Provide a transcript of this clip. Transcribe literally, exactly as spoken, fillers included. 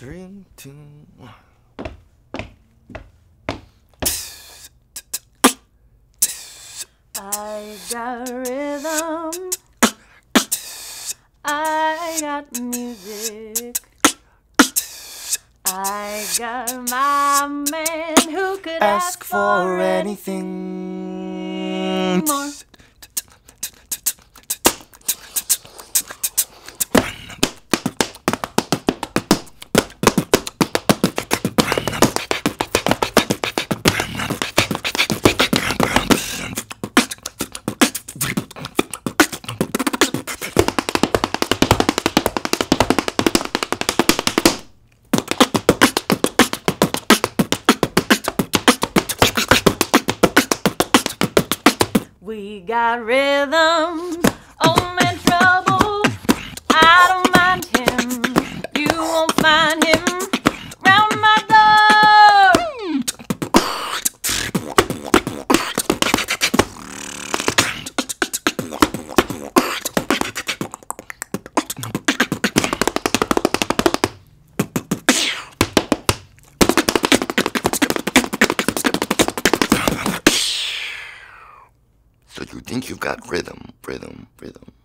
Three, two, one. I got rhythm, I got music, I got my man who could ask, Ask for anything more. We got rhythm, oh man, trouble. I don't mind him, you won't find him round my door. So you think you've got rhythm, rhythm, rhythm.